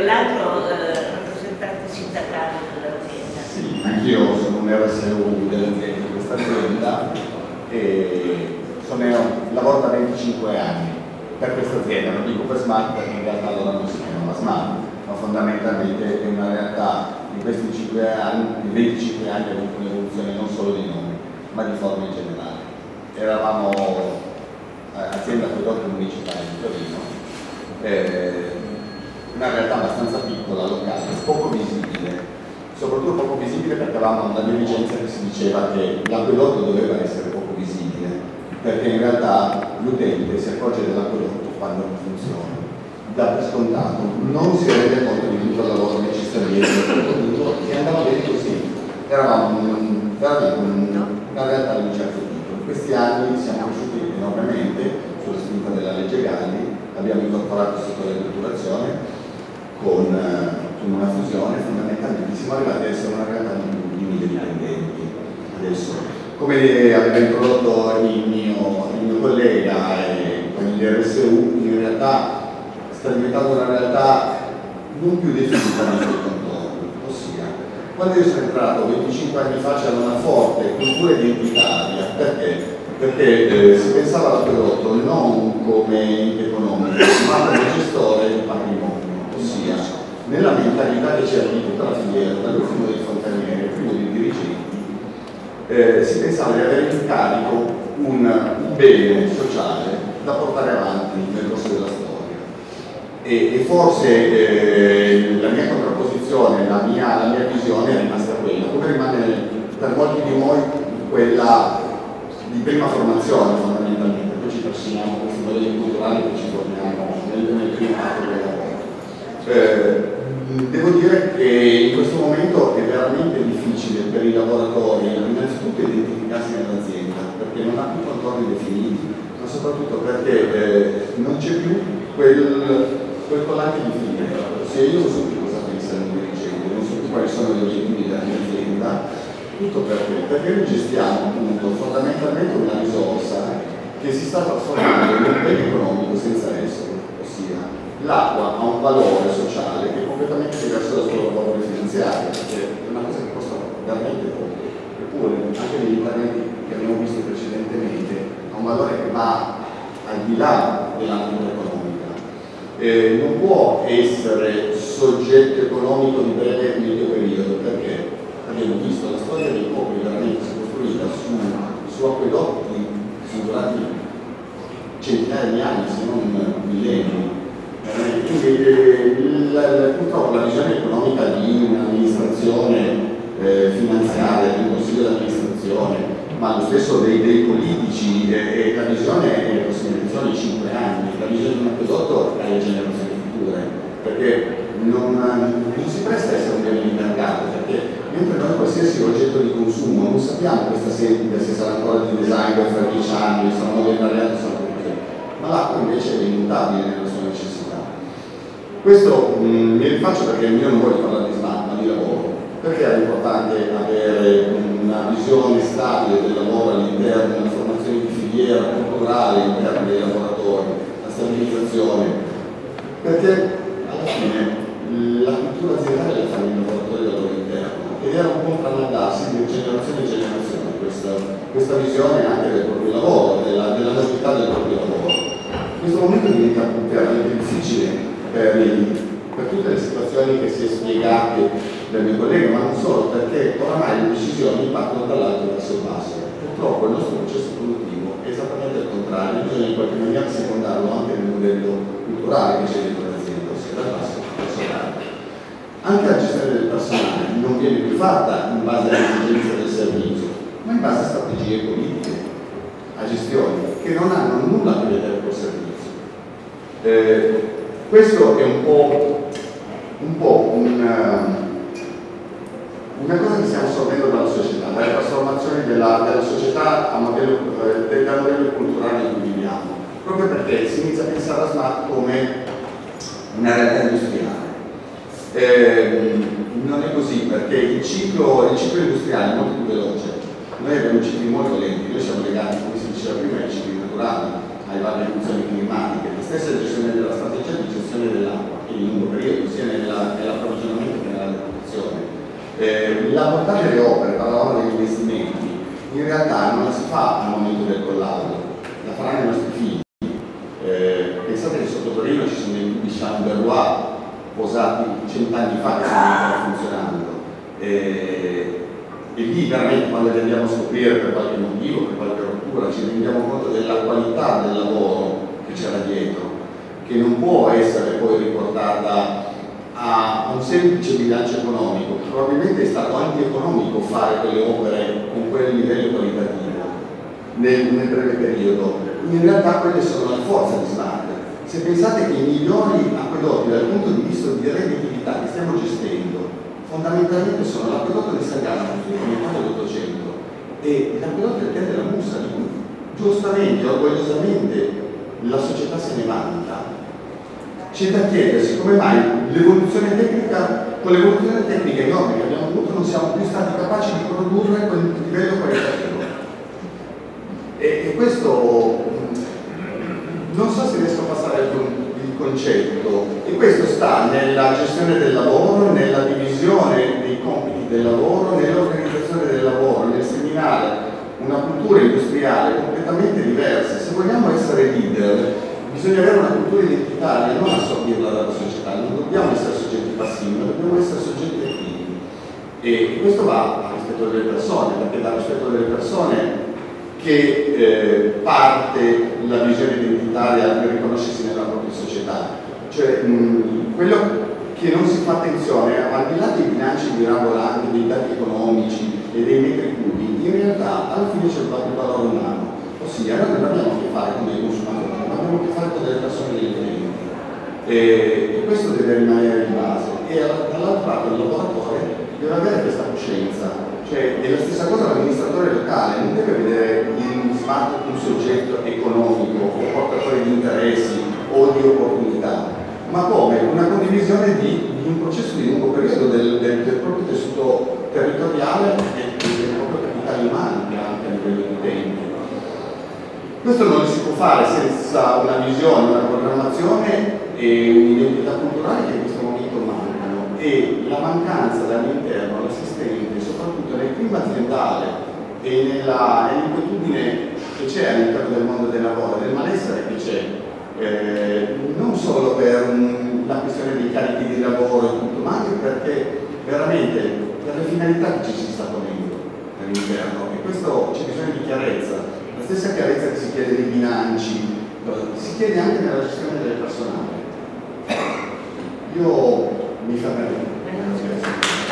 l'altro rappresentante sindacale dell'azienda. Sì, anch'io sono un RSU dell'azienda di questa azienda e lavoro da 25 anni per questa azienda, non dico per Smart perché in realtà loro non si chiamano Smart, ma fondamentalmente è una realtà in questi 25 anni ha avuto un'evoluzione non solo di nomi, ma di forma in generale. Eravamo azienda prodotti municipali di Torino, una realtà abbastanza piccola, locale, poco visibile, soprattutto poco visibile perché avevamo una dirigenza che si diceva che l'acquedotto doveva essere poco visibile, perché in realtà l'utente si accorge dell'acquedotto quando non funziona. Da per scontato non si rende conto di tutto il lavoro che ci sta dietro e andava bene così. Eravamo una realtà di un certo tipo. In questi anni siamo cresciuti enormemente sulla spinta della legge Galli, abbiamo incorporato il settore dell'edurazione con una fusione, fondamentalmente siamo arrivati ad essere una realtà di 1000 dipendenti. Adesso, come aveva introdotto il mio collega con gli RSU, in realtà sta diventando una realtà non più definita nei suoi contorni, ossia quando io sono entrato 25 anni fa c'era una forte cultura identitaria, perché si pensava all'acquedotto non come ente economico, ma come gestore del patrimonio, ossia nella mentalità che c'era di tutta la filiera, dall'ultimo dei fontanieri, primo dei dirigenti, si pensava di avere in carico un bene sociale da portare avanti nel corso della storia. E forse la mia contrapposizione, la mia visione è rimasta quella, come rimane per molti di noi quella di prima formazione fondamentalmente, poi ci trasciniamo questi modelli culturali che ci torniamo nel primo atto del lavoro. Devo dire che in questo momento è veramente difficile per i lavoratori innanzitutto identificarsi nell'azienda, perché non ha più contorni definiti, ma soprattutto perché non c'è più quel collante di fine. Se io non so più cosa pensano i dirigenti, non so più quali sono gli obiettivi della mia azienda, tutto perché noi gestiamo appunto fondamentalmente una risorsa che si sta trasformando in un bene economico senza essere, ossia l'acqua ha un valore sociale che è completamente diverso dal suo valore finanziario, perché è una cosa che costa veramente poco, eppure anche negli interventi che abbiamo visto precedentemente ha un valore che va al di là dell'ambito economico. Non può essere soggetto economico di breve e medio periodo, perché abbiamo visto la storia dei popoli veramente si è costruita su acquedotti che sono durati centinaia di anni, se non millenni. Quindi purtroppo la visione economica di un'amministrazione finanziaria, di un consiglio di amministrazione, ma lo stesso dei politici, la visione è la prossima di 5 anni, la visione di un acquedotto alle generazioni future, perché non si presta a essere un bene di mercato, perché mentre noi qualsiasi oggetto di consumo non sappiamo questa sentita se sarà ancora di design fra 10 anni, sarà moderna realtà, sarà così, ma l'acqua invece è immutabile nella sua necessità. Questo mi rifaccio perché io non voglio parlare di smart, ma di lavoro. Perché è importante avere una visione stabile del lavoro all'interno, una formazione di filiera culturale all'interno dei lavoratori, la stabilizzazione? Perché alla fine la cultura aziendale la fanno i lavoratori dal loro interno ed era un po' tramandarsi di generazione in generazione questa visione anche del proprio lavoro, della novità del proprio lavoro. In questo momento diventa veramente difficile per tutte le situazioni che si è spiegate dal mio collega, ma non solo, perché oramai le decisioni partono dall'alto verso il basso. Purtroppo il nostro processo produttivo è esattamente il contrario, bisogna in qualche maniera secondarlo anche nel modello culturale che c'è dentro l'azienda, ossia dal basso verso l'alto. Anche la gestione del personale non viene più fatta in base alle esigenze del servizio, ma in base a strategie politiche, a gestioni che non hanno nulla a che vedere col servizio. Questo è un po' una cosa che stiamo assorbendo dalla società, dalle trasformazioni della società a modello culturale in cui viviamo, proprio perché si inizia a pensare a smart come una realtà industriale. Non è così, perché il ciclo industriale è molto più veloce. Noi abbiamo cicli molto lenti, noi siamo legati, come si diceva prima, ai cicli naturali, alle varie funzioni climatiche, la stessa gestione della strategia di gestione dell'acqua è di lungo periodo, sia nell'approvvigionamento che nella devoluzione. La portata delle opere, parlavamo degli investimenti, in realtà non la si fa al momento del collasso, la faranno i nostri figli. Pensate che sotto Torino ci sono dei tubi Chamberlois posati 100 anni fa che sono ancora funzionando. E lì veramente quando li andiamo a scoprire per qualche motivo, per qualche rottura, ci rendiamo conto della qualità del lavoro che c'era dietro, che non può essere poi riportata a un semplice bilancio economico. Probabilmente è stato anche economico fare quelle opere con quel livello qualitativo nel breve periodo. In realtà quelle sono la forza di Smart. Se pensate che i migliori acquedotti dal punto di vista di redditività che stiamo gestendo fondamentalmente sono l'acquedotto di Sagana, costruito nel metà dell'Ottocento, e l'acquedotto del Tè della Mussa, di cui giustamente, orgogliosamente la società se ne vanta. C'è da chiedersi come mai l'evoluzione tecnica, con l'evoluzione tecnica enorme che abbiamo avuto, non siamo più stati capaci di produrre quel livello qualitativo. E questo non so se riesco a passare il concetto, e questo sta nella gestione del lavoro, nella divisione dei compiti del lavoro, nell'organizzazione del lavoro, nel seminare una cultura industriale completamente diversa. Se vogliamo essere leader bisogna avere una cultura identitaria, non assorbirla dalla società, non dobbiamo essere soggetti passivi, ma dobbiamo essere soggetti attivi. E questo va al rispetto delle persone, perché dal rispetto delle persone che parte la visione identitaria di riconoscersi nella propria società. Cioè quello che non si fa attenzione, al di là dei bilanci mirabolanti, dei dati economici e dei metri cubi, in realtà alla fine c'è il valore umano. Ossia, noi non abbiamo a che fare con dei consumatori, ma abbiamo a che fare con delle persone degli utenti. E questo deve rimanere in base. E dall'altro lato il lavoratore deve avere questa coscienza. Cioè, è la stessa cosa l'amministratore locale, non deve vedere in Smart un soggetto economico o portatore di interessi o di opportunità, ma come una condivisione di un processo di lungo periodo del proprio tessuto territoriale e del proprio capitale umano, anche a livello di utenti. Questo non lo si può fare senza una visione, una programmazione e un'identità culturale che in questo momento mancano, e la mancanza dall'interno, l'assistente, soprattutto nel clima aziendale e nell'inquietudine che c'è all'interno del mondo del lavoro, del malessere che c'è, non solo per la questione dei carichi di lavoro e tutto, ma anche perché veramente per le finalità che ci si sta ponendo all'interno, e questo c'è bisogno di chiarezza, la stessa chiarezza che si chiede nei bilanci, si chiede anche nella gestione del personale. Io mi fermerei.